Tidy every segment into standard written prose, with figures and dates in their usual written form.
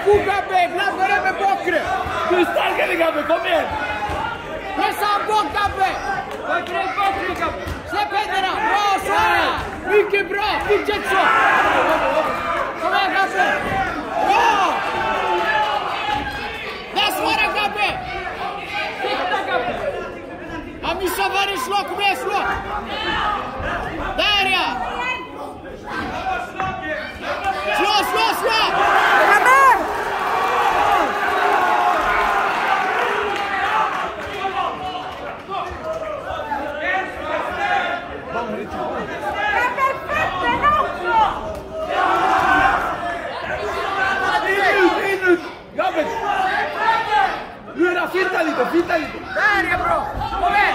god Gabbe, blanda den med bakre. Du är starkare Gabbe, kom igen. Pressa han bak Gabbe. Bakre, Gabbe. Släpp händerna, bra Sara. Mycket bra, fortsätt så. Kom igen Gabbe. Bra. Där Sara Gabbe. Sikta Gabbe. Han missar varje slag, kom igen slå. Där ja. Slå! Gabbe! Gabbe! Finta lite! Där är bra! Kom igen!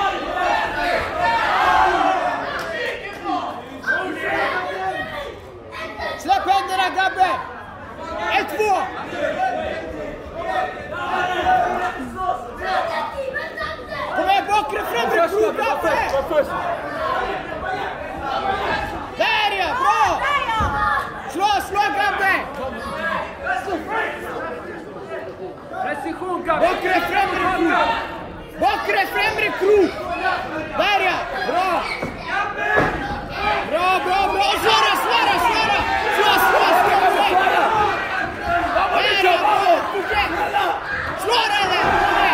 Släpp händerna Gabbe! 1-2! Kom igen, bakre främre krok Gabbe! Där ja, bra! Slå Gabbe! Precision Gabbe. Bakre främre krok! Där ja, bra! Bra! Svara! Där ja, bra! Fortsätt! Slå den där!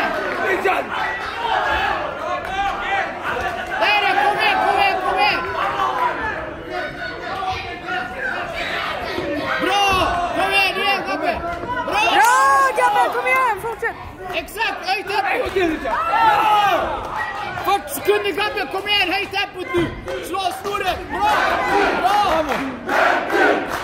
Där ja, kom igen! Bra! Kom igen Gabbe! Bra Gabbe, kom igen! Fortsätt! Exakt, höj tempot! 40 sekunder Gabbe, kom igen, höj tempot nu! Slå snurren! Bra!